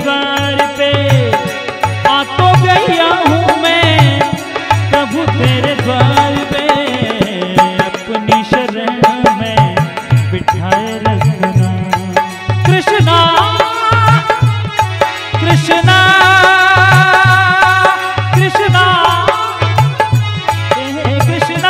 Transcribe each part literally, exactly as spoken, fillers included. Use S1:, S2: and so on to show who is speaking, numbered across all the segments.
S1: द्वार पे, आ तो गया हूँ मैं प्रभु तेरे द्वार पे, अपनी शरण में बिठाए रखना। कृष्णा कृष्णा कृष्णा हे कृष्णा,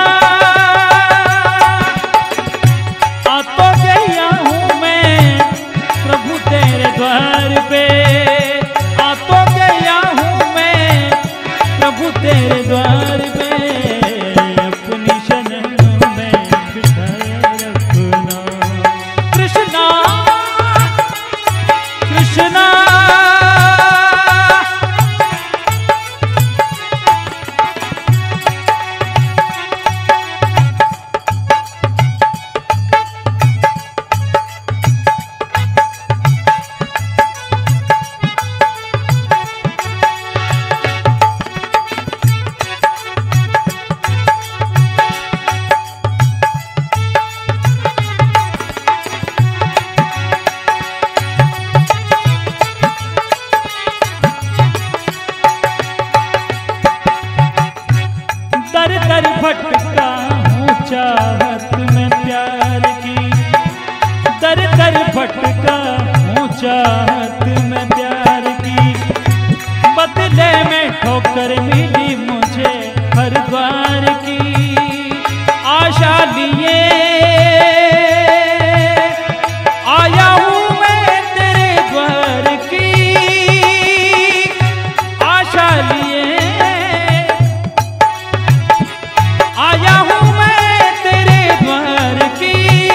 S1: आ तो गया हूँ मैं प्रभु तेरे द्वार पे, आ तो गया हूँ मैं प्रभु तेरे द्वार पे, अपनी शरण में बिठाए रखना। कृष्णा कृष्णा दर भटका हूँ चाहत में प्यार की, दर दर भटका हूँ चाहत में प्यार की, बदले में ठोकर मिली मुझे हर द्वार की। आशा लिए आया हूँ मैं तेरे द्वार की, आशा लिए आया हूँ मैं तेरे द्वार की,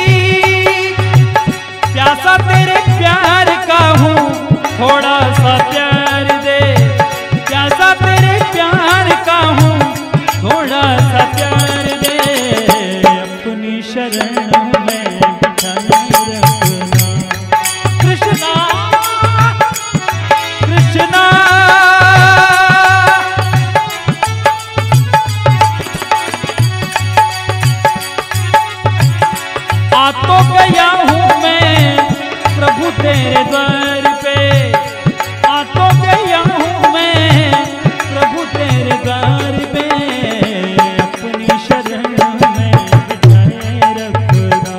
S1: प्यासा तेरे प्यार का हूँ थोड़ा सा प्यार दे, प्यासा तेरे प्यार का हूँ थोड़ा सा प्यार दे, अपनी शरण में बिठाए रखना। कृष्णा कृष्णा आ तो गया हूँ मैं प्रभु तेरे द्वार पे, आ तो गया हूँ मैं प्रभु तेरे द्वार पे, अपनी शरण में बिठाए रखना।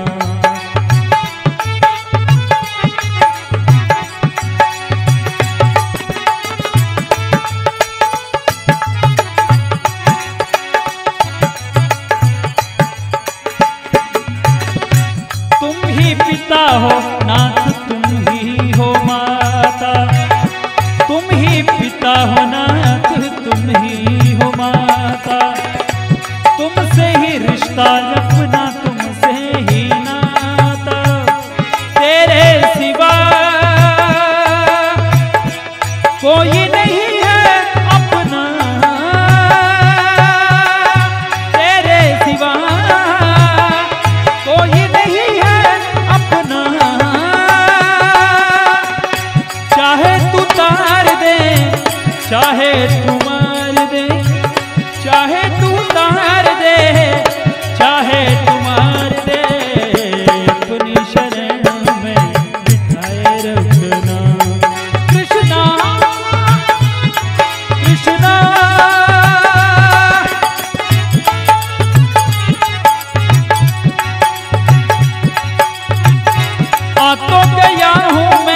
S1: तुम ही पिता हो नाथ, तुम ही हो माता, तुम ही पिता हो नाथ, तुम ही हो माता, तुमसे ही रिश्ता अपना, तुमसे ही नाता, तेरे सिवा कोई नहीं है अपना, तेरे सिवा कोई नहीं है अपना, चाहे तू तार दे चाहे तू मार दे, चाहे तू तार दे चाहे तू मार दे, अपनी शरण में बिठाए रखना। कृष्णा कृष्णा आ तो गया हूँ